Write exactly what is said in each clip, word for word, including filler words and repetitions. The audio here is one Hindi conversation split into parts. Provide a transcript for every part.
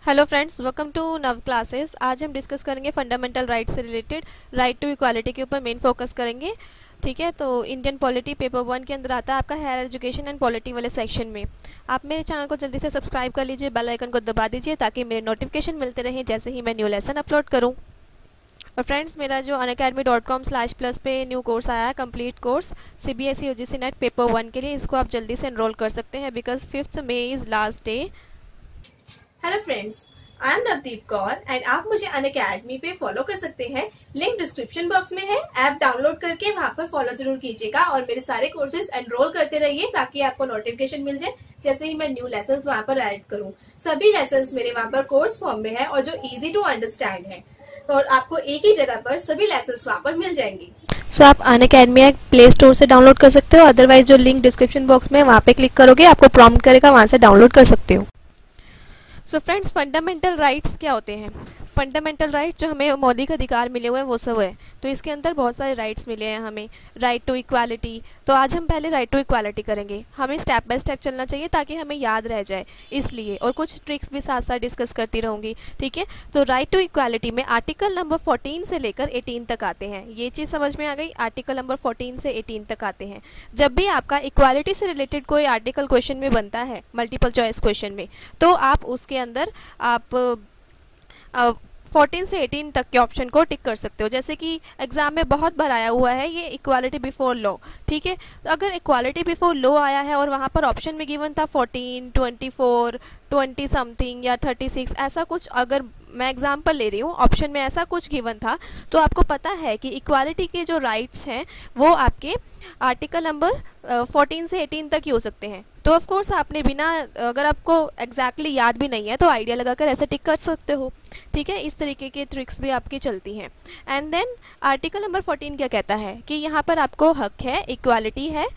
Hello friends, welcome to Nav classes. आज हम डिस्कस करेंगे फंडामेंटल राइट से रिलेटेड राइट टू इक्वालिटी के ऊपर मेन फोकस करेंगे। ठीक है, तो इंडियन पॉलिटी पेपर वन के अंदर आता है आपका हायर एजुकेशन एंड पॉलिटी वाले सेक्शन में। आप मेरे चैनल को जल्दी से सब्सक्राइब कर लीजिए, बेल आइकन को दबा दीजिए ताकि मेरे नोटिफिकेशन मिलते रहें जैसे ही मैं न्यू लेसन अपलोड करूँ। और फ्रेंड्स, मेरा जो Unacademy dot com slash plus पे न्यू कोर्स आया है, complete course C B S E U G C NET paper one के लिए, इसको आप जल्दी से एनरोल कर सकते हैं because fifth May is last day. Hello friends, I am Navdeep Kaur and आप मुझे अनअकैडमी पे फॉलो कर सकते हैं। लिंक डिस्क्रिप्शन बॉक्स में है। ऐप डाउनलोड करके वहाँ पर फॉलो जरूर कीजिएगा और मेरे सारे कोर्सेज एनरोल करते रहिए ताकि आपको नोटिफिकेशन मिल जाए जैसे ही मैं न्यू लेसन्स वहाँ पर ऐड करूँ। सभी लेसन्स मेरे वहाँ पर कोर्स फॉर्म में है और जो इजी टू अंडरस्टैंड है, और आपको एक ही जगह पर सभी लेसन्स वहाँ पर मिल जाएंगी। सो so, आप अनअकैडमी प्ले स्टोर से डाउनलोड कर सकते हो, अदरवाइज जो लिंक डिस्क्रिप्शन बॉक्स में वहाँ पे क्लिक करोगे आपको प्रॉम्प्ट करेगा, वहाँ से डाउनलोड कर सकते हो। सो फ्रेंड्स, फंडामेंटल राइट्स क्या होते हैं? फंडामेंटल राइट्स जो हमें मौलिक अधिकार मिले हुए हैं वो सब है। तो इसके अंदर बहुत सारे राइट्स मिले हैं हमें। राइट टू इक्वालिटी, तो आज हम पहले राइट टू इक्वालिटी करेंगे। हमें स्टेप बाय स्टेप चलना चाहिए ताकि हमें याद रह जाए, इसलिए और कुछ ट्रिक्स भी साथ साथ डिस्कस करती रहूँगी। ठीक है, तो राइट टू इक्वालिटी में आर्टिकल नंबर फोर्टीन से लेकर एटीन तक आते हैं। ये चीज़ समझ में आ गई? आर्टिकल नंबर फोर्टीन से एटीन तक आते हैं। जब भी आपका इक्वालिटी से रिलेटेड कोई आर्टिकल क्वेश्चन में बनता है, मल्टीपल चॉइस क्वेश्चन में, तो आप उसके अंदर आप फोर्टीन से एटीन तक के ऑप्शन को टिक कर सकते हो। जैसे कि एग्जाम में बहुत बार आया हुआ है ये इक्वालिटी बिफोर लॉ। ठीक है, तो अगर इक्वालिटी बिफोर लॉ आया है और वहाँ पर ऑप्शन में गिवन था fourteen, twenty four, twenty something या थर्टी सिक्स, ऐसा कुछ, अगर मैं एग्जाम्पल ले रही हूँ, ऑप्शन में ऐसा कुछ गिवन था, तो आपको पता है कि इक्वालिटी के जो राइट्स हैं वो आपके आर्टिकल नंबर फोर्टीन से एटीन तक ही हो सकते हैं। तो ऑफ कोर्स आपने बिना, अगर आपको एग्जैक्टली याद भी नहीं है तो आइडिया लगाकर ऐसे टिक कर सकते हो। ठीक है, इस तरीके के ट्रिक्स भी आपकी चलती हैं। And then article number fourteen क्या कहता है कि यहाँ पर आपको हक है, इक्वालिटी है,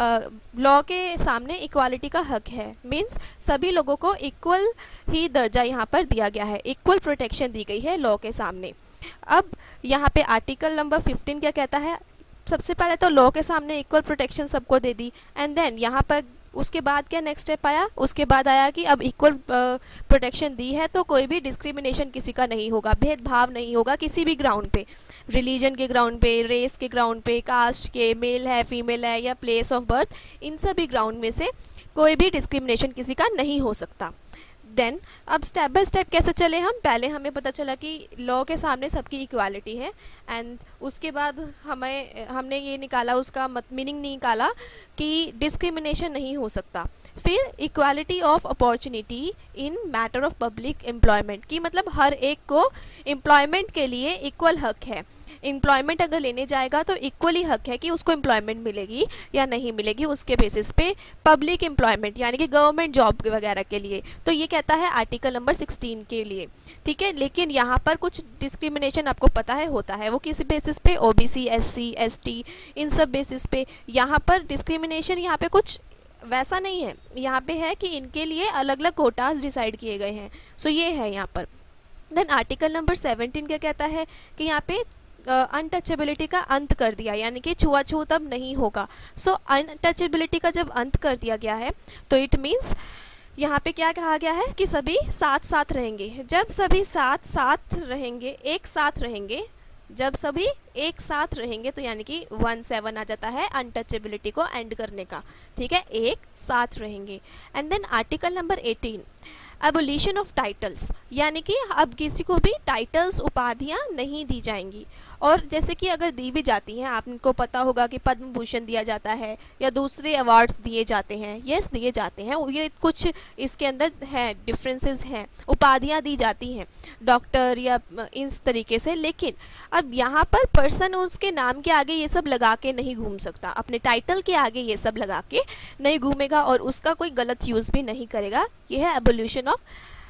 लॉ के सामने इक्वालिटी का हक है। मीन्स सभी लोगों को इक्वल ही दर्जा यहाँ पर दिया गया है, इक्वल प्रोटेक्शन दी गई है लॉ के सामने। अब यहाँ पे आर्टिकल नंबर फिफ्टीन क्या कहता है? सबसे पहले तो लॉ के सामने इक्वल प्रोटेक्शन सबको दे दी, एंड देन यहाँ पर उसके बाद क्या नेक्स्ट स्टेप आया? उसके बाद आया कि अब इक्वल प्रोटेक्शन दी है तो कोई भी डिस्क्रिमिनेशन किसी का नहीं होगा, भेदभाव नहीं होगा किसी भी ग्राउंड पे, रिलीजन के ग्राउंड पे, रेस के ग्राउंड पे, कास्ट के, मेल है, फीमेल है, या प्लेस ऑफ बर्थ, इन सभी ग्राउंड में से कोई भी डिस्क्रिमिनेशन किसी का नहीं हो सकता। देन अब स्टेप बाय स्टेप कैसे चले हम? पहले हमें पता चला कि लॉ के सामने सबकी इक्वालिटी है, एंड उसके बाद हमें हमने ये निकाला, उसका मीनिंग निकाला कि डिस्क्रिमिनेशन नहीं हो सकता। फिर equality of opportunity in matter of public employment, की मतलब हर एक को एम्प्लॉयमेंट के लिए इक्वल हक है। एम्प्लॉयमेंट अगर लेने जाएगा तो इक्वली हक है कि उसको एम्प्लॉयमेंट मिलेगी या नहीं मिलेगी, उसके बेसिस पे पब्लिक एम्प्लॉयमेंट यानी कि गवर्नमेंट जॉब वगैरह के लिए। तो ये कहता है आर्टिकल नंबर सिक्सटीन के लिए। ठीक है, लेकिन यहाँ पर कुछ डिस्क्रिमिनेशन आपको पता है होता है, वो किसी बेसिस पे, ओबीसी, एससी, एसटी, इन सब बेसिस पे। यहाँ पर डिस्क्रिमिनेशन यहाँ पे कुछ वैसा नहीं है, यहाँ पे है कि इनके लिए अलग अलग कोटास डिसाइड किए गए हैं। सो ये है यहाँ पर। देन आर्टिकल नंबर सेवनटीन क्या कहता है कि यहाँ पे अनटचेबिलिटी uh, का अंत कर दिया, यानी कि छुआछूत अब नहीं होगा। सो अनटचेबिलिटी का जब अंत कर दिया गया है तो इट मीन्स यहाँ पे क्या कहा गया है कि सभी साथ साथ रहेंगे। जब सभी साथ साथ रहेंगे, एक साथ रहेंगे, जब सभी एक साथ रहेंगे तो यानी कि वन सेवन आ जाता है अनटचेबिलिटी को एंड करने का। ठीक है, एक साथ रहेंगे। And then article number eighteen, abolition of titles, यानी कि अब किसी को भी टाइटल्स, उपाधियां नहीं दी जाएंगी। और जैसे कि अगर दी भी जाती हैं, आपको पता होगा कि पद्म भूषण दिया जाता है या दूसरे अवार्ड्स दिए जाते हैं। यस, दिए जाते हैं, ये कुछ इसके अंदर है, डिफरेंसेस हैं, उपाधियां दी जाती हैं डॉक्टर या इस तरीके से। लेकिन अब यहाँ पर पर्सन उसके नाम के आगे ये सब लगा के नहीं घूम सकता, अपने टाइटल के आगे ये सब लगा के नहीं घूमेगा और उसका कोई गलत यूज़ भी नहीं करेगा। ये है abolition of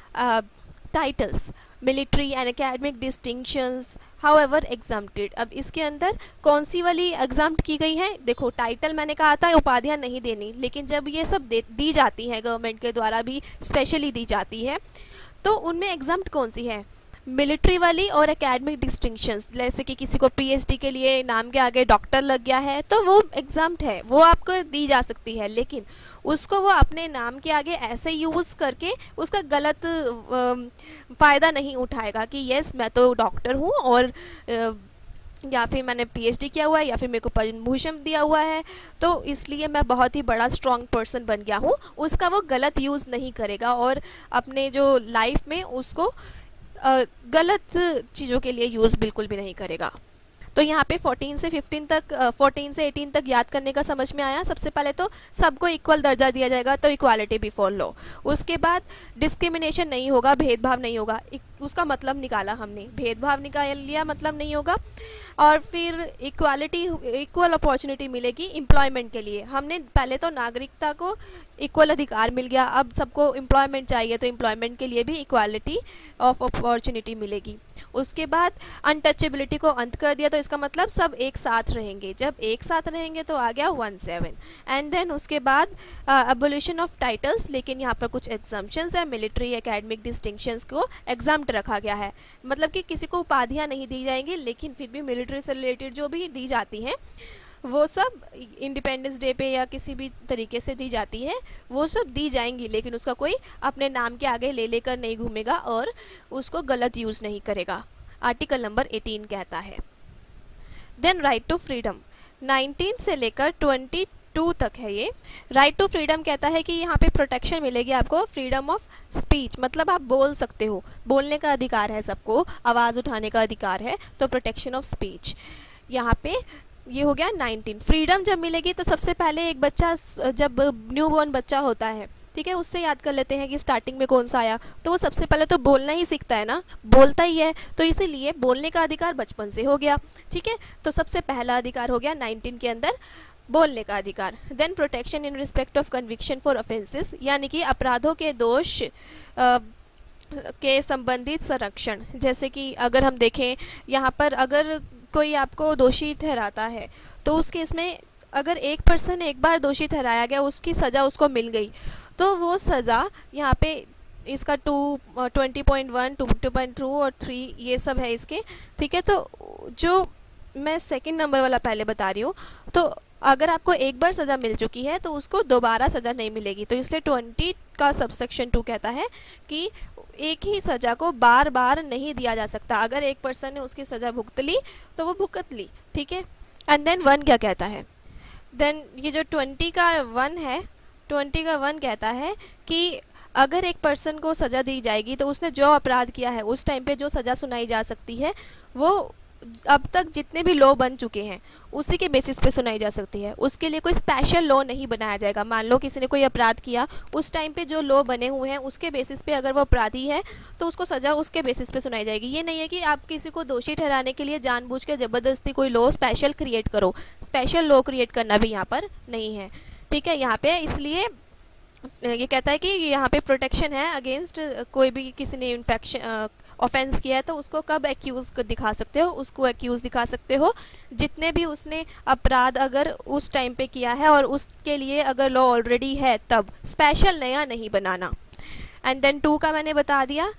titles. Military and academic distinctions however exempted. अब इसके अंदर कौन सी वाली एग्जाम्प्ट की गई है? देखो, टाइटल मैंने कहा था उपाधियां नहीं देनी, लेकिन जब ये सब दी जाती हैं, गवर्नमेंट के द्वारा भी स्पेशली दी जाती है, तो उनमें एग्जाम्प्ट कौन सी है? मिलिट्री वाली और एकेडमिक डिस्टिंक्शंस, जैसे कि किसी को पीएचडी के लिए नाम के आगे डॉक्टर लग गया है तो वो एग्जाम्प्ट है, वो आपको दी जा सकती है, लेकिन उसको वो अपने नाम के आगे ऐसे यूज़ करके उसका गलत फ़ायदा नहीं उठाएगा कि यस मैं तो डॉक्टर हूँ और या फिर मैंने पीएचडी किया हुआ है या फिर मेरे को पद्म भूषण दिया हुआ है तो इसलिए मैं बहुत ही बड़ा स्ट्रॉन्ग पर्सन बन गया हूँ। उसका वो गलत यूज़ नहीं करेगा और अपने जो लाइफ में उसको गलत चीज़ों के लिए यूज़ बिल्कुल भी नहीं करेगा। तो यहाँ पे चौदह से पंद्रह तक चौदह से अठारह तक याद करने का समझ में आया। सबसे पहले तो सबको इक्वल दर्जा दिया जाएगा तो इक्वालिटी बिफोर लॉ। उसके बाद डिस्क्रिमिनेशन नहीं होगा, भेदभाव नहीं होगा, उसका मतलब निकाला हमने, भेदभाव निकाल लिया, मतलब नहीं होगा। और फिर इक्वालिटी, इक्वल अपॉर्चुनिटी मिलेगी एम्प्लॉयमेंट के लिए। हमने पहले तो नागरिकता को इक्वल अधिकार मिल गया, अब सबको एम्प्लॉयमेंट चाहिए तो एम्प्लॉयमेंट के लिए भी इक्वालिटी ऑफ अपॉर्चुनिटी मिलेगी। उसके बाद अनटचेबिलिटी को अंत कर दिया तो इसका मतलब सब एक साथ रहेंगे, जब एक साथ रहेंगे तो आ गया वन सेवन। एंड देन उसके बाद एबोलिशन ऑफ टाइटल्स, लेकिन यहाँ पर कुछ एग्जाम्पशंस है, मिलिट्री एकेडमिक डिस्टिंक्शंस को एग्जाम्प्ट रखा गया है, मतलब कि किसी को उपाधियाँ नहीं दी जाएंगी, लेकिन फिर भी मिलिट्री से रिलेटेड जो भी दी जाती हैं वो सब इंडिपेंडेंस डे पे या किसी भी तरीके से दी जाती है, वो सब दी जाएंगी, लेकिन उसका कोई अपने नाम के आगे ले लेकर नहीं घूमेगा और उसको गलत यूज़ नहीं करेगा। आर्टिकल नंबर अठारह कहता है। Then right to freedom, nineteen से लेकर ट्वेंटी टू तक है ये। राइट टू फ्रीडम कहता है कि यहाँ पे प्रोटेक्शन मिलेगी आपको, फ्रीडम ऑफ स्पीच, मतलब आप बोल सकते हो, बोलने का अधिकार है सबको, आवाज़ उठाने का अधिकार है, तो प्रोटेक्शन ऑफ स्पीच। यहाँ पे ये हो गया नाइनटीन। फ्रीडम जब मिलेगी तो सबसे पहले एक बच्चा, जब न्यू बॉर्न बच्चा होता है, ठीक है, उससे याद कर लेते हैं कि स्टार्टिंग में कौन सा आया, तो वो सबसे पहले तो बोलना ही सीखता है ना, बोलता ही है, तो इसीलिए बोलने का अधिकार बचपन से हो गया, ठीक है। तो सबसे पहला अधिकार हो गया नाइनटीन के अंदर बोलने का अधिकार। Then protection in respect of conviction for offences, यानी कि अपराधों के दोष आ, के संबंधित संरक्षण। जैसे कि अगर हम देखें यहाँ पर, अगर कोई आपको दोषी ठहराता है तो उस केस में अगर एक पर्सन एक बार दोषी ठहराया गया, उसकी सज़ा उसको मिल गई, तो वो सज़ा यहाँ पे इसका to twenty point one to two point two और थ्री ये सब है इसके, ठीक है। तो जो मैं सेकंड नंबर वाला पहले बता रही हूँ, तो अगर आपको एक बार सज़ा मिल चुकी है तो उसको दोबारा सज़ा नहीं मिलेगी, तो इसलिए ट्वेंटी का सबसेक्शन टू कहता है कि एक ही सज़ा को बार बार नहीं दिया जा सकता। अगर एक पर्सन ने उसकी सज़ा भुगत ली तो वो भुगत ली, ठीक है। एंड देन वन क्या कहता है, देन ये जो ट्वेंटी का वन है, ट्वेंटी का वन कहता है कि अगर एक पर्सन को सज़ा दी जाएगी तो उसने जो अपराध किया है उस टाइम पे जो सज़ा सुनाई जा सकती है वो अब तक जितने भी लॉ बन चुके हैं उसी के बेसिस पे सुनाई जा सकती है, उसके लिए कोई स्पेशल लॉ नहीं बनाया जाएगा। मान लो किसी ने कोई अपराध किया, उस टाइम पे जो लॉ बने हुए हैं उसके बेसिस पे अगर वो अपराधी है तो उसको सज़ा उसके बेसिस पे सुनाई जाएगी। ये नहीं है कि आप किसी को दोषी ठहराने के लिए जानबूझ के ज़बरदस्ती कोई लॉ स्पेशल क्रिएट करो, स्पेशल लॉ क्रिएट करना भी यहाँ पर नहीं है, ठीक है। यहाँ पे इसलिए ये कहता है कि यहाँ पे प्रोटेक्शन है अगेंस्ट कोई भी, किसी ने इन्फेक्शन ऑफेंस किया है तो उसको कब एक्यूज़ दिखा सकते हो, उसको एक्यूज़ दिखा सकते हो जितने भी उसने अपराध अगर उस टाइम पे किया है और उसके लिए अगर लॉ ऑलरेडी है, तब स्पेशल नया नहीं बनाना। एंड देन टू का मैंने बता दिया।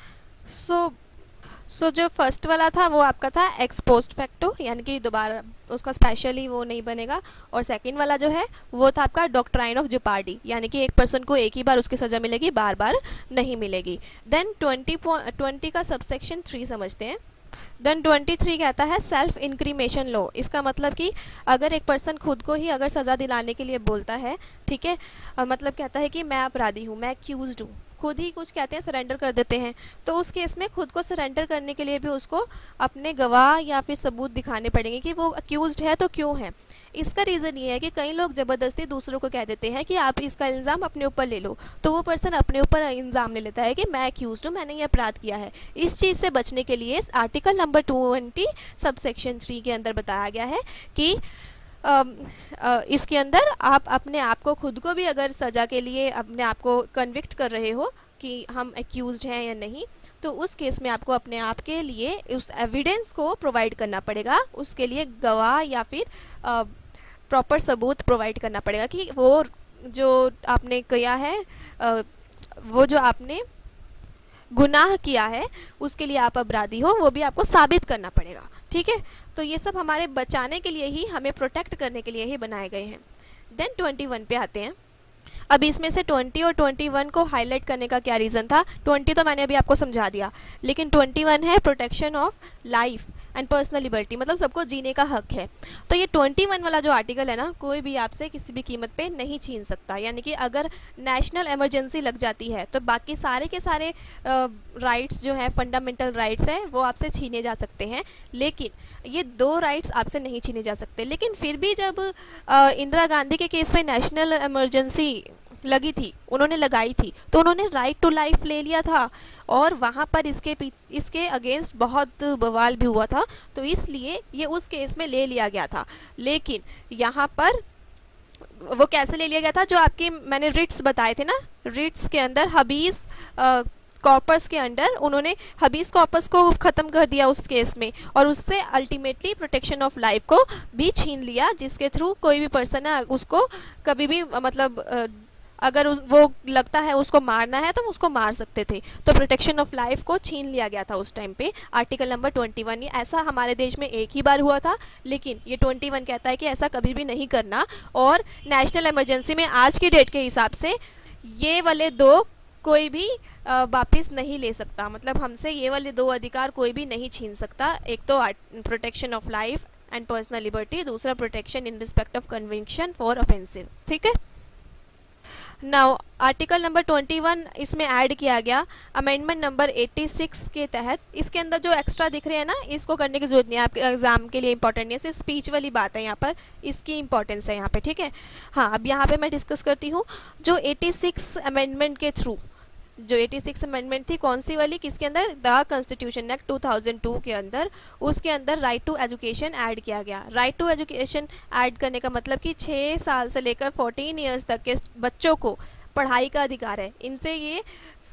सो सो so, जो फर्स्ट वाला था वो आपका था एक्स पोस्ट फैक्टो, यानी कि दोबारा उसका स्पेशली वो नहीं बनेगा। और सेकंड वाला जो है वो था आपका डॉक्ट्राइन ऑफ जुपार्डी, यानी कि एक पर्सन को एक ही बार उसकी सज़ा मिलेगी, बार बार नहीं मिलेगी। देन ट्वेंटी ट्वेंटी का सबसेक्शन थ्री समझते हैं। देन ट्वेंटी थ्री कहता है सेल्फ इंक्रीमेशन लॉ। इसका मतलब कि अगर एक पर्सन खुद को ही अगर सज़ा दिलाने के लिए बोलता है, ठीक है, मतलब कहता है कि मैं अपराधी हूँ, मैं एक्यूज्ड हूँ, खुद ही कुछ कहते हैं सरेंडर कर देते हैं, तो उस केस में खुद को सरेंडर करने के लिए भी उसको अपने गवाह या फिर सबूत दिखाने पड़ेंगे कि वो अक्यूज्ड है तो क्यों है। इसका रीज़न ये है कि कई लोग ज़बरदस्ती दूसरों को कह देते हैं कि आप इसका इल्ज़ाम अपने ऊपर ले लो, तो वो पर्सन अपने ऊपर इल्ज़ाम ले लेता है कि मैं अक्यूज्ड हूँ, मैंने ये अपराध किया है। इस चीज़ से बचने के लिए article number twenty subsection three के अंदर बताया गया है कि आ, आ, इसके अंदर आप अपने आप को, खुद को भी अगर सज़ा के लिए अपने आप को कन्विक्ट कर रहे हो कि हम एक्यूज्ड हैं या नहीं, तो उस केस में आपको अपने आप के लिए उस एविडेंस को प्रोवाइड करना पड़ेगा, उसके लिए गवाह या फिर प्रॉपर सबूत प्रोवाइड करना पड़ेगा कि वो जो आपने किया है, आ, वो जो आपने गुनाह किया है उसके लिए आप अपराधी हो, वो भी आपको साबित करना पड़ेगा। ठीक है, तो ये सब हमारे बचाने के लिए ही, हमें प्रोटेक्ट करने के लिए ही बनाए गए हैं। देन ट्वेंटी वन पे आते हैं। अब इसमें से ट्वेंटी और ट्वेंटी वन को हाईलाइट करने का क्या रीज़न था? ट्वेंटी तो मैंने अभी आपको समझा दिया, लेकिन ट्वेंटी वन है protection of life and personal liberty, मतलब सबको जीने का हक है। तो ये ट्वेंटी वन वाला जो आर्टिकल है ना, कोई भी आपसे किसी भी कीमत पे नहीं छीन सकता। यानी कि अगर नेशनल इमरजेंसी लग जाती है तो बाकी सारे के सारे राइट्स जो हैं, फंडामेंटल राइट्स हैं, वो आपसे छीने जा सकते हैं, लेकिन ये दो राइट्स आपसे नहीं छीने जा सकते। लेकिन फिर भी जब आ, इंदिरा गांधी के केस में नेशनल इमरजेंसी लगी थी, उन्होंने लगाई थी, तो उन्होंने राइट टू लाइफ ले लिया था और वहाँ पर इसके इसके अगेंस्ट बहुत बवाल भी हुआ था, तो इसलिए ये उस केस में ले लिया गया था। लेकिन यहाँ पर वो कैसे ले लिया गया था? जो आपके मैंने रिट्स बताए थे ना, रिट्स के अंदर हबीस कॉर्पस के अंडर उन्होंने हबीस कॉर्पस को ख़त्म कर दिया उस केस में, और उससे अल्टीमेटली प्रोटेक्शन ऑफ लाइफ को भी छीन लिया, जिसके थ्रू कोई भी पर्सन है उसको कभी भी मतलब अगर वो लगता है उसको मारना है तो उसको मार सकते थे। तो प्रोटेक्शन ऑफ लाइफ को छीन लिया गया था उस टाइम पे, आर्टिकल नंबर ट्वेंटी वन। ये ऐसा हमारे देश में एक ही बार हुआ था, लेकिन ये ट्वेंटी वन कहता है कि ऐसा कभी भी नहीं करना। और नेशनल इमरजेंसी में आज की डेट के हिसाब से ये वाले दो कोई भी वापस नहीं ले सकता, मतलब हमसे ये वाले दो अधिकार कोई भी नहीं छीन सकता। एक तो protection of life and personal liberty, दूसरा protection in respect of conviction for offensive. ठीक है, now article number twenty one इसमें ऐड किया गया अमेंडमेंट नंबर एटी सिक्स के तहत। इसके अंदर जो एक्स्ट्रा दिख रहे हैं ना, इसको करने की जरूरत नहीं है, आपके एग्जाम के लिए इंपॉर्टेंट नहीं है, सिर्फ स्पीच वाली बात है यहाँ पर, इसकी इंपॉर्टेंस है यहाँ पे। ठीक है, हाँ, अब यहाँ पे मैं डिस्कस करती हूँ जो एटी सिक्स अमेंडमेंट के थ्रू, जो एटी सिक्स अमेंडमेंट थी, कौन सी वाली, किसके अंदर? The constitution act two thousand two के अंदर। उसके अंदर राइट टू एजुकेशन ऐड किया गया। राइट टू एजुकेशन ऐड करने का मतलब कि छः साल से लेकर फोर्टीन ईयर्स तक के बच्चों को पढ़ाई का अधिकार है। इनसे ये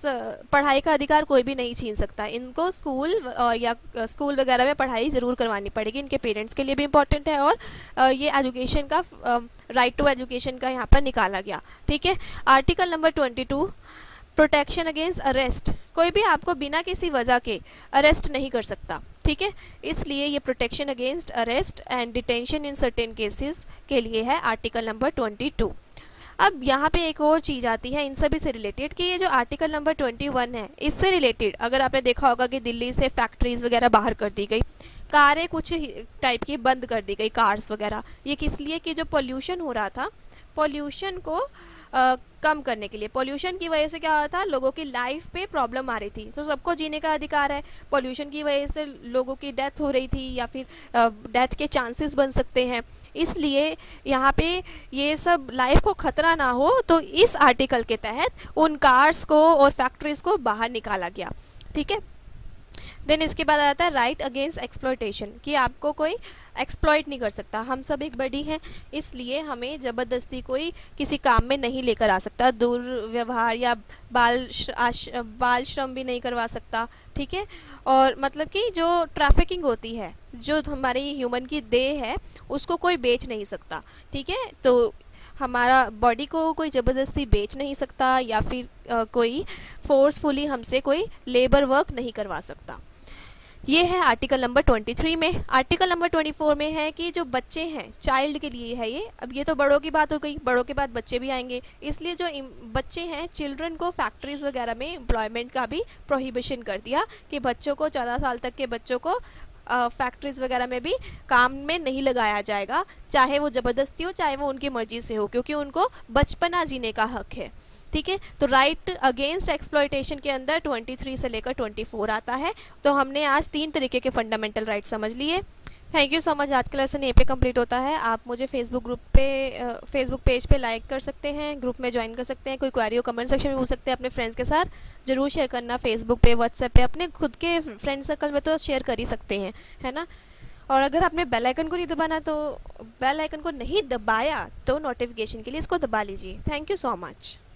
पढ़ाई का अधिकार कोई भी नहीं छीन सकता। इनको स्कूल या स्कूल वगैरह में पढ़ाई ज़रूर करवानी पड़ेगी, इनके पेरेंट्स के लिए भी इम्पॉर्टेंट है, और ये एजुकेशन का राइट टू एजुकेशन का यहाँ पर निकाला गया। ठीक है, article number twenty two protection against arrest, कोई भी आपको बिना किसी वजह के अरेस्ट नहीं कर सकता। ठीक है, इसलिए ये protection against arrest and detention in certain cases के लिए है आर्टिकल नंबर ट्वेंटी टू। अब यहाँ पे एक और चीज़ आती है इन सभी से रिलेटेड कि ये जो आर्टिकल नंबर ट्वेंटी वन है, इससे रिलेटेड अगर आपने देखा होगा कि दिल्ली से फैक्ट्रीज़ वगैरह बाहर कर दी गई, कारें कुछ टाइप की बंद कर दी गई, कार्स वगैरह। ये किस लिए? कि जो पोल्यूशन हो रहा था, पोल्यूशन को आ, कम करने के लिए। पोल्यूशन की वजह से क्या हो रहा था, लोगों की लाइफ पे प्रॉब्लम आ रही थी, तो सबको जीने का अधिकार है। पोल्यूशन की वजह से लोगों की डेथ हो रही थी या फिर डेथ के चांसेस बन सकते हैं, इसलिए यहाँ पे ये सब लाइफ को ख़तरा ना हो, तो इस आर्टिकल के तहत उन कार्स को और फैक्ट्रीज़ को बाहर निकाला गया। ठीक है, देन इसके बाद आता है राइट अगेंस्ट एक्सप्लॉयटेशन, कि आपको कोई एक्सप्लॉयट नहीं कर सकता। हम सब एक बड़ी हैं, इसलिए हमें ज़बरदस्ती कोई किसी काम में नहीं लेकर आ सकता, दुर्व्यवहार या बाल बाल श्रम भी नहीं करवा सकता। ठीक है, और मतलब कि जो ट्रैफिकिंग होती है, जो हमारी ह्यूमन की देह है, उसको कोई बेच नहीं सकता। ठीक है, तो हमारा बॉडी को कोई ज़बरदस्ती बेच नहीं सकता या फिर आ, कोई फोर्सफुली हमसे कोई लेबर वर्क नहीं करवा सकता। ये है आर्टिकल नंबर ट्वेंटी थ्री में। आर्टिकल नंबर ट्वेंटी फोर में है कि जो बच्चे हैं, चाइल्ड के लिए है ये। अब ये तो बड़ों की बात हो गई, बड़ों के बाद बच्चे भी आएंगे, इसलिए जो बच्चे हैं, चिल्ड्रन को फैक्ट्रीज़ वगैरह में एम्प्लॉयमेंट का भी प्रोहिबिशन कर दिया कि बच्चों को, चौदह साल तक के बच्चों को फैक्ट्रीज़ वगैरह में भी काम में नहीं लगाया जाएगा, चाहे वो ज़बरदस्ती हो, चाहे वो उनकी मर्ज़ी से हो, क्योंकि उनको बचपना जीने का हक है। ठीक है, तो राइट अगेंस्ट एक्सप्लॉयटेशन के अंदर तेईस से लेकर चौबीस आता है। तो हमने आज तीन तरीके के फंडामेंटल राइट समझ लिए। Thank you so much. आज का लेसन यहीं पे कंप्लीट होता है। आप मुझे फेसबुक ग्रुप पे फेसबुक पेज पे लाइक कर सकते हैं, ग्रुप में ज्वाइन कर सकते हैं, कोई क्वेरी हो कमेंट सेक्शन में पूछ सकते हैं, अपने फ्रेंड्स के साथ जरूर शेयर करना, फेसबुक पे, व्हाट्सएप पे, अपने खुद के फ्रेंड सर्कल में तो शेयर कर ही सकते हैं, है ना। और अगर आपने बेल आइकन को नहीं दबाना, तो बेल आइकन को नहीं दबाया तो नोटिफिकेशन के लिए इसको दबा लीजिए। Thank you so much.